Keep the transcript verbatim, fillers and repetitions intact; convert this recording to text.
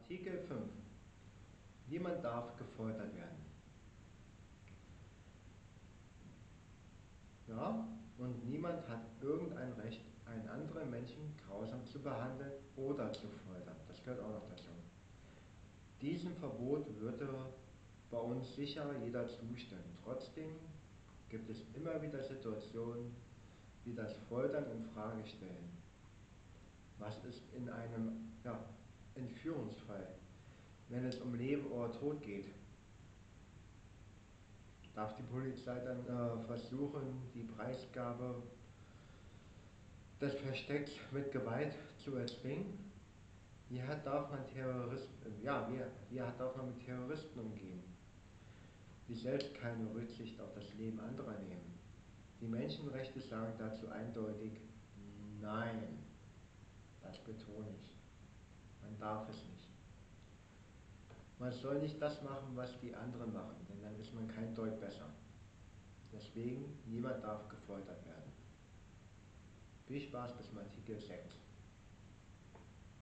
Artikel fünf. Niemand darf gefoltert werden. Ja, und niemand hat irgendein Recht, einen anderen Menschen grausam zu behandeln oder zu foltern. Das gehört auch noch dazu. Diesem Verbot würde bei uns sicher jeder zustimmen. Trotzdem gibt es immer wieder Situationen, die das Foltern in Frage stellen. Was ist in einem ja, Entführungsfall, wenn es um Leben oder Tod geht? Darf die Polizei dann äh, versuchen, die Preisgabe des Verstecks mit Gewalt zu erzwingen? Wie darf man Terroristen, ja, wie, wie darf man mit Terroristen umgehen, die selbst keine Rücksicht auf das Leben anderer nehmen? Die Menschenrechte sagen dazu eindeutig Nein. Das betone ich. Man darf es nicht. Man soll nicht das machen, was die anderen machen, denn dann ist man kein Deut besser. Deswegen, niemand darf gefoltert werden. Viel Spaß bis zum Artikel sechs.